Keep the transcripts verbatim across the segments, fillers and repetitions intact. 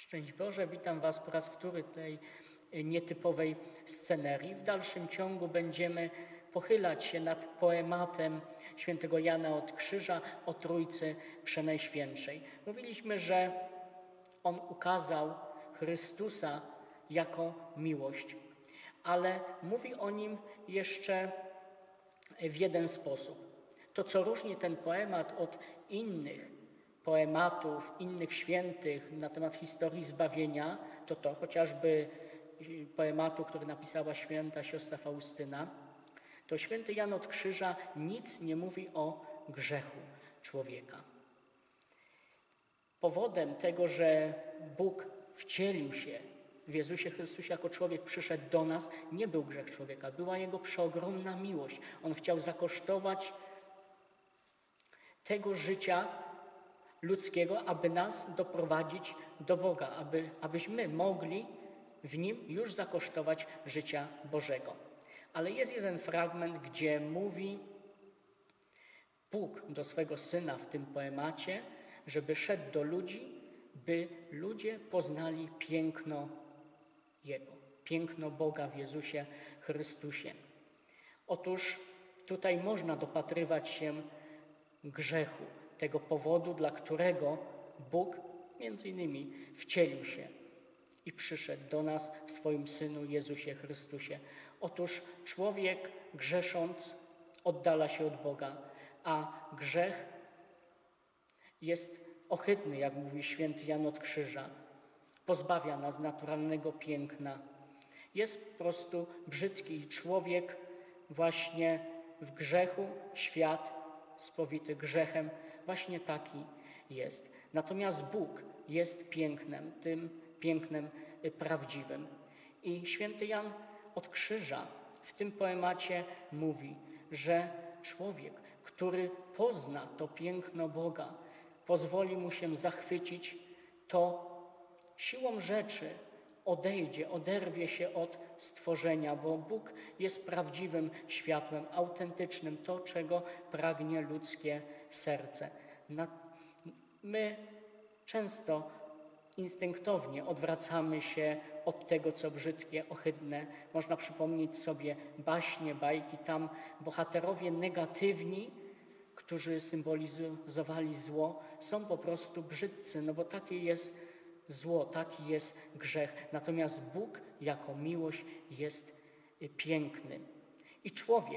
Szczęść Boże, witam Was po raz wtóry tej nietypowej scenerii. W dalszym ciągu będziemy pochylać się nad poematem świętego Jana od Krzyża o Trójcy Przenajświętszej. Mówiliśmy, że on ukazał Chrystusa jako miłość, ale mówi o nim jeszcze w jeden sposób. To, co różni ten poemat od innych poematów, innych świętych na temat historii zbawienia, to to chociażby poematu, który napisała święta siostra Faustyna, to święty Jan od Krzyża nic nie mówi o grzechu człowieka. Powodem tego, że Bóg wcielił się w Jezusie Chrystusie jako człowiek, przyszedł do nas, nie był grzech człowieka, była Jego przeogromna miłość. On chciał zakosztować tego życia ludzkiego, aby nas doprowadzić do Boga, aby, abyśmy mogli w Nim już zakosztować życia Bożego. Ale jest jeden fragment, gdzie mówi Bóg do swego Syna w tym poemacie, żeby szedł do ludzi, by ludzie poznali piękno Jego, piękno Boga w Jezusie Chrystusie. Otóż tutaj można dopatrywać się grzechu, tego powodu, dla którego Bóg między innymi wcielił się i przyszedł do nas w swoim Synu Jezusie Chrystusie. Otóż człowiek grzesząc oddala się od Boga, a grzech jest ohydny, jak mówi święty Jan od Krzyża. Pozbawia nas naturalnego piękna. Jest po prostu brzydki i człowiek właśnie w grzechu, świat spowity grzechem, właśnie taki jest. Natomiast Bóg jest pięknem, tym pięknem prawdziwym. I święty Jan od Krzyża w tym poemacie mówi, że człowiek, który pozna to piękno Boga, pozwoli mu się zachwycić, to siłą rzeczy odejdzie, oderwie się od stworzenia, bo Bóg jest prawdziwym światłem, autentycznym, to, czego pragnie ludzkie serce. My często instynktownie odwracamy się od tego, co brzydkie, ohydne. Można przypomnieć sobie baśnie, bajki, tam bohaterowie negatywni, którzy symbolizowali zło, są po prostu brzydcy, no bo takie jest zło, taki jest grzech. Natomiast Bóg jako miłość jest piękny. I człowiek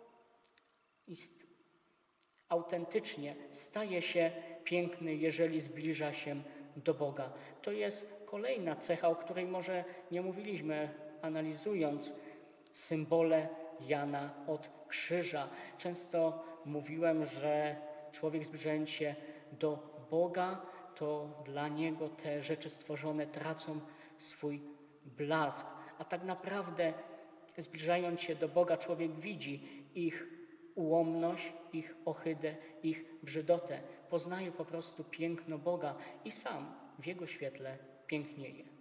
ist, autentycznie staje się piękny, jeżeli zbliża się do Boga. To jest kolejna cecha, o której może nie mówiliśmy, analizując symbole Jana od Krzyża. Często mówiłem, że człowiek zbliżając się do Boga, to dla niego te rzeczy stworzone tracą swój blask. A tak naprawdę zbliżając się do Boga, człowiek widzi ich ułomność, ich ohydę, ich brzydotę. Poznaje po prostu piękno Boga i sam w Jego świetle pięknieje.